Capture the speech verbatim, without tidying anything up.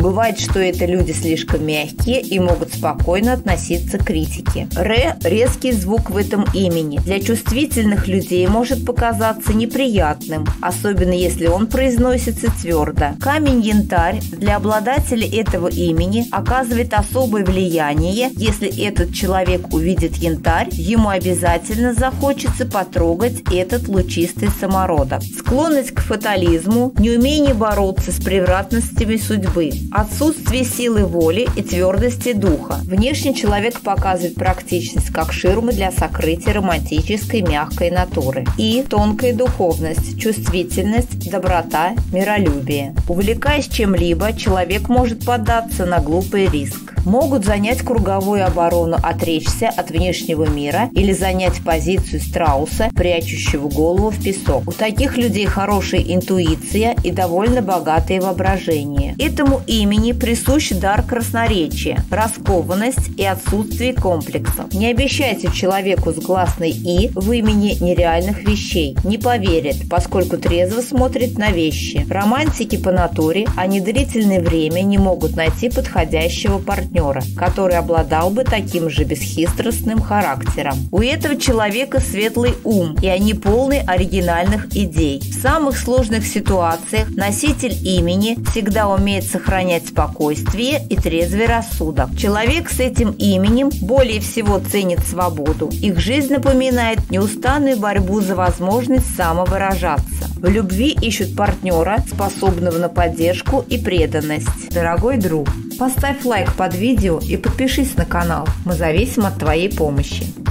Бывает, что это люди слишком мягкие и могут спокойно относиться к критике. Р – резкий звук в этом имени. Для чувствительных людей может показаться неприятным, особенно если он произносится твердо. Камень янтарь для обладателя этого имени оказывает особое влияние. Если этот человек увидит янтарь, ему обязательно захочется потрогать этот лучистый самородок. Склонность к фатализму, неумение бороться с превратностями судьбы, отсутствие силы воли и твердости духа. Внешне человек показывает практичность как ширмы для сокрытия романтической мягкой натуры. И тонкая духовность, чувствительность, доброта, миролюбие. Увлекаясь чем-либо, человек может поддаться на глупый риск. Могут занять круговую оборону, отречься от внешнего мира или занять позицию страуса, прячущего голову в песок. У таких людей хорошая интуиция и довольно богатое воображение. Этому имени присущ дар красноречия, раскованность и отсутствие комплексов. Не обещайте человеку с гласной «и» в имени нереальных вещей. Не поверит, поскольку трезво смотрит на вещи. Романтики по натуре, а не длительное время не могут найти подходящего партнера, который обладал бы таким же бесхитростным характером. У этого человека светлый ум, и они полны оригинальных идей. В самых сложных ситуациях носитель имени всегда умеет сохранять спокойствие и трезвый рассудок. Человек с этим именем более всего ценит свободу. Их жизнь напоминает неустанную борьбу за возможность самовыражаться. В любви ищут партнера, способного на поддержку и преданность. Дорогой друг, поставь лайк под видео и подпишись на канал. Мы зависим от твоей помощи.